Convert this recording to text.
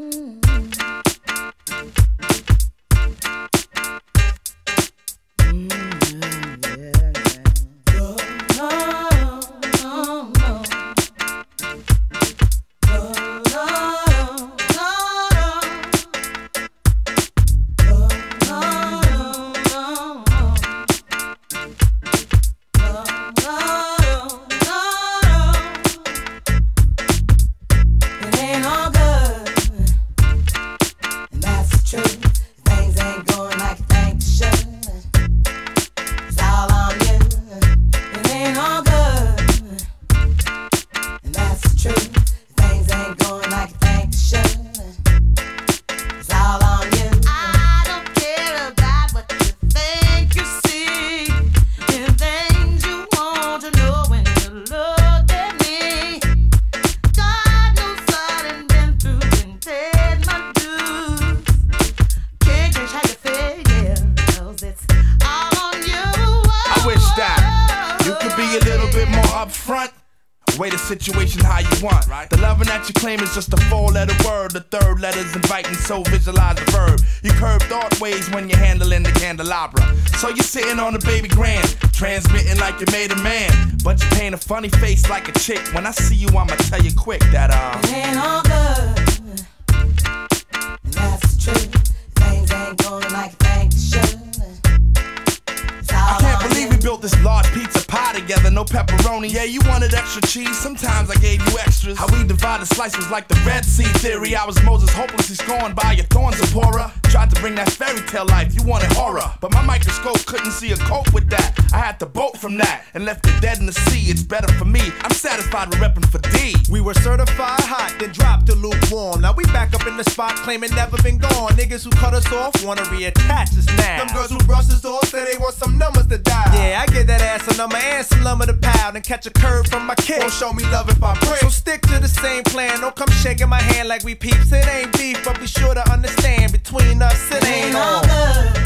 Way the situation how you want, right? The loving that you claim is just a four-letter word. The third letter's inviting, so visualize the verb. You curve thought ways when you're handling the candelabra. So you're sitting on a baby grand, transmitting like you made a man, but you paint a funny face like a chick. When I see you, I'ma tell you quick that it ain't all good, and that's true. Things ain't going like you think they should. I can't believe we built this large pizza pie together, no pepperoni. Yeah, you wanted extra cheese, sometimes I gave you extras. How we divided slice was like the Red Sea theory. I was Moses hopelessly scorned by your thorns, Zipporah. Tried to bring that fairy tale life, you wanted horror, but my microscope couldn't see a cope with that. I had to bolt from that and left it dead in the sea. It's better for me, I'm satisfied with repping for D. We were certified hot, then dropped to lukewarm. Now we back up in the spot, claiming never been gone. Niggas who cut us off wanna reattach us now. Them girls who brush us off say they want some numbers to dial. Yeah, I get that ass a number and some lumber to pound and catch a curve from my kick. Won't show me love if I break. So stick to the same plan, don't come shaking my hand like we peeps. It ain't beef, but be sure to understand between us it ain't all good.